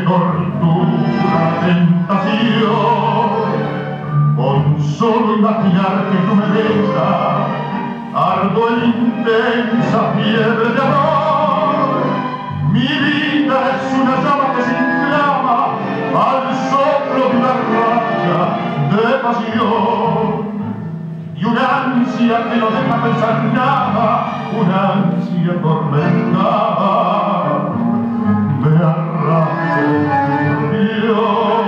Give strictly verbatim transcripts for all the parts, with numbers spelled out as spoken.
tortura, tentación, con solo imaginar que tú me besas, ardo en intensa fiebre de amor. Mi vida es una llama que se inflama al soplo de una racha de pasión, y una ansia que no deja pensar nada, una ansia tormentada me arrastra el río.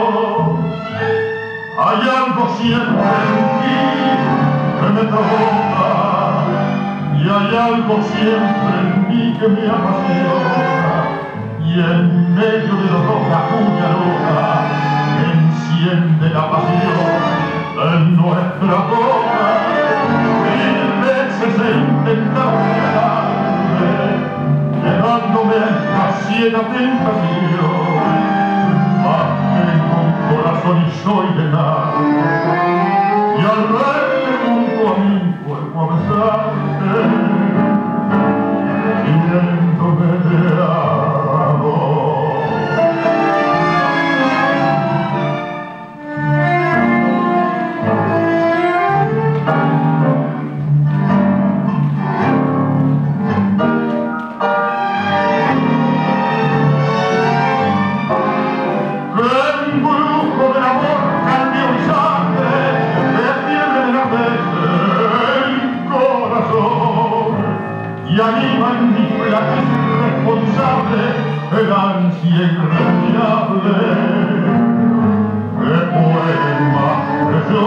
Hay algo siempre en ti que me provoca, y hay algo siempre en mí que me apasiona, y en medio de los dos la cuña loca enciende la pasión en nuestra boca. Mil veces he intentado quedarme, llevándome a esta ciega tentación, mas tengo un corazón y soy de nada, y al verte junto a mi cuerpo a besarte, viéndome de amor. Y anima en mi flaqueza irresponsable el ansia irremediable que puede más que yo.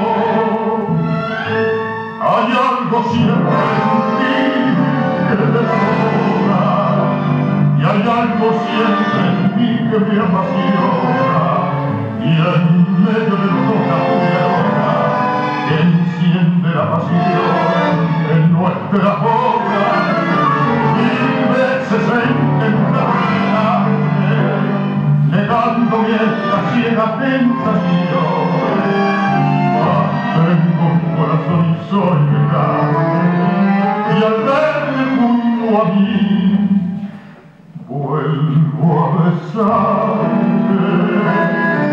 Hay algo siempre en ti que te desora, y hay algo siempre en mí que me apasiona, y en medio de los dos la furia que enciende la pasión en nuestra boca. Mil veces he intentado quedarme, negándome esta ciega tentación, mas tengo un corazón y soy de carne, y al verme junto a mí vuelvo a besarte.